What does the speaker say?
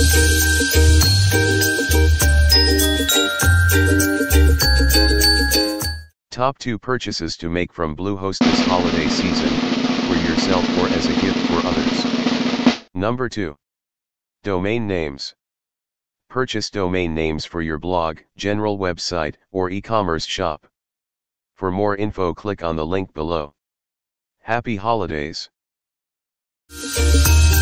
Top 2 purchases to make from Bluehost this holiday season, for yourself or as a gift for others. Number 2. Domain names. Purchase domain names for your blog, general website, or e-commerce shop. For more info, click on the link below. Happy holidays!